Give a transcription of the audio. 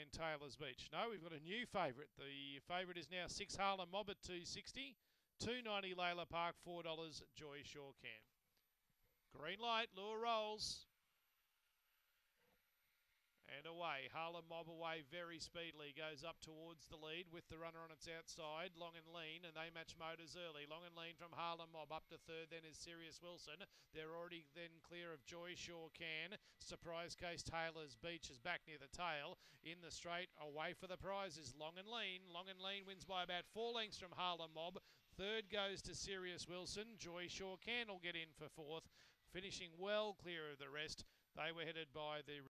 and Taylor's Beach. No, we've got a new favourite. The favourite is now 6 Harlem Mob at $2.60. $2.90 Layla Park, $4 Joy Sure Can. Green light, lure rolls. And away, Harlem Mob away very speedily, goes up towards the lead with the runner on its outside, Long and Lean, and they match motors early. Long and Lean from Harlem Mob up to third, then is Sirius Wilson. They're already then clear of Joy Sure Can. Surprise Case Taylor's Beach is back near the tail. In the straight, away for the prize is Long and Lean. Long and Lean wins by about 4 lengths from Harlem Mob. Third goes to Sirius Wilson. Joy Sure Can will get in for fourth. Finishing well clear of the rest. They were headed by the